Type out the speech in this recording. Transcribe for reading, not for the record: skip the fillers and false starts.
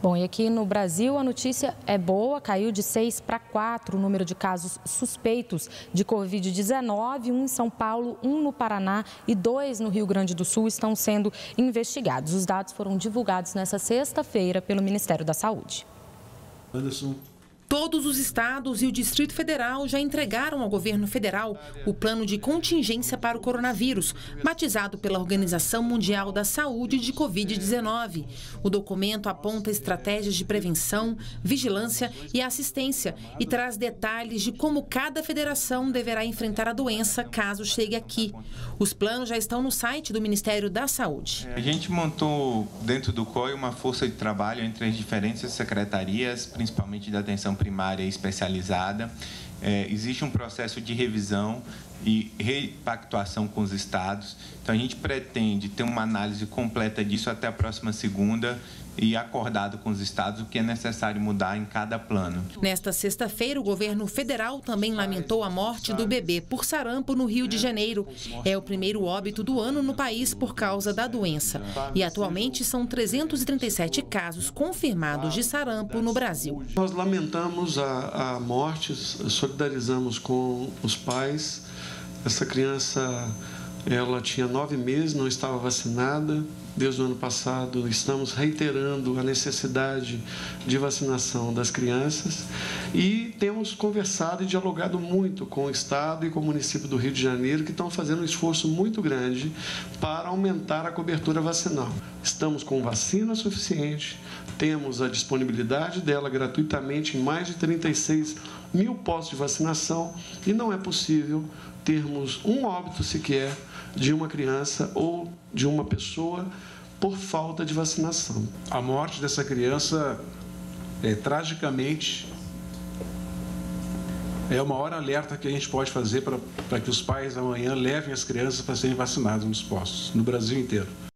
Bom, e aqui no Brasil a notícia é boa, caiu de 6 para 4 o número de casos suspeitos de Covid-19, 1 em São Paulo, 1 no Paraná e 2 no Rio Grande do Sul estão sendo investigados. Os dados foram divulgados nesta sexta-feira pelo Ministério da Saúde. Anderson. Todos os estados e o Distrito Federal já entregaram ao governo federal o plano de contingência para o coronavírus, batizado pela Organização Mundial da Saúde de Covid-19. O documento aponta estratégias de prevenção, vigilância e assistência e traz detalhes de como cada federação deverá enfrentar a doença caso chegue aqui. Os planos já estão no site do Ministério da Saúde. A gente montou dentro do COI uma força de trabalho entre as diferentes secretarias, principalmente da atenção primária e especializada. Existe um processo de revisão e repactuação com os estados. Então, a gente pretende ter uma análise completa disso até a próxima segunda e acordado com os estados o que é necessário mudar em cada plano. Nesta sexta-feira, o governo federal também lamentou a morte do bebê por sarampo no Rio de Janeiro. É o primeiro óbito do ano no país por causa da doença. E atualmente são 337 casos confirmados de sarampo no Brasil. Nós lamentamos a morte, solidarizamos com os pais. Essa criança, ela tinha 9 meses, não estava vacinada. Desde o ano passado, estamos reiterando a necessidade de vacinação das crianças e temos conversado e dialogado muito com o Estado e com o município do Rio de Janeiro, que estão fazendo um esforço muito grande para aumentar a cobertura vacinal. Estamos com vacina suficiente, temos a disponibilidade dela gratuitamente em mais de 36 mil postos de vacinação e não é possível termos um óbito sequer de uma criança ou de uma pessoa por falta de vacinação. A morte dessa criança, tragicamente, é o maior alerta que a gente pode fazer para que os pais amanhã levem as crianças para serem vacinadas nos postos, no Brasil inteiro.